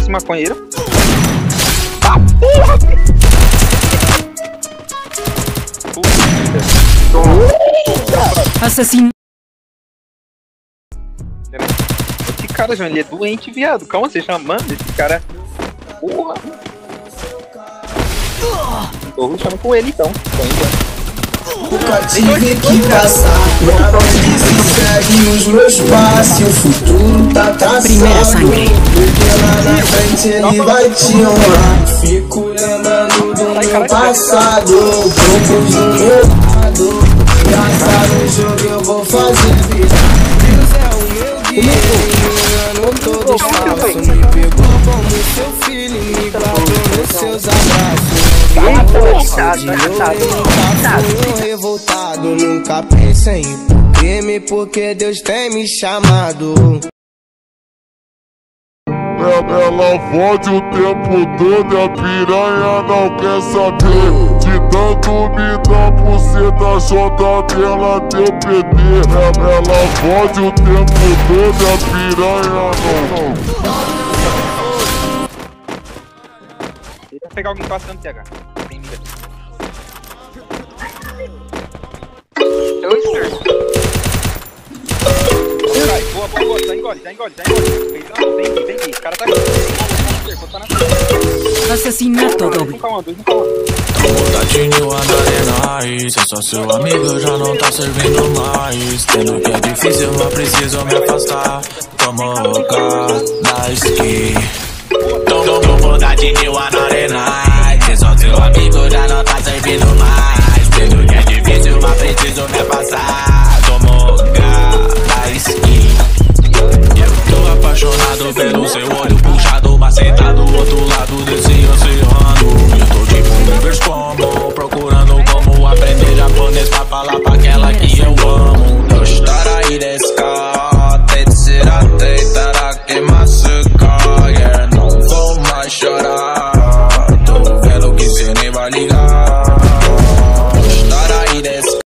esse maconheiro. Ah, porra! Assassino. Esse cara, João, ele é doente, viado. Calma, você chamando esse cara. Porra! Tô ruxando com ele, então. Nunca tive que caçar. Minha mente se segue os meus passos. O futuro tá traçado. Primeira sangue. Porque lá na frente ele vai te honrar. Fico lembrando do meu passado. Poucos do meu lado. Gastar no jogo eu vou fazer vida. Deus é o meu guia. Me todo falso. Me pegou como seu filho. Me guardou nos seus abraços. Revoltado, nunca pensei em crime porque Deus tem me chamado. Ela fode o tempo todo, a piranha não quer saber. De tanto me dá buceta, JB, ela deu PD. Ela fode o tempo todo, a piranha não. Tenta pegar alguém passando, TH. Tem mira. Boa, boa, boa. Já engole. Vem aqui. O cara tá aqui. Assassinato doble. Montadinho anda arenais. Eu sou seu amigo, já não tá servindo mais. Tendo que é difícil, mas preciso me afastar. Tomo da esqui. Tô montadinho anda arenais. Eu sou seu amigo, já não tá servindo mais. Tendo que é difícil, mas preciso me afastar.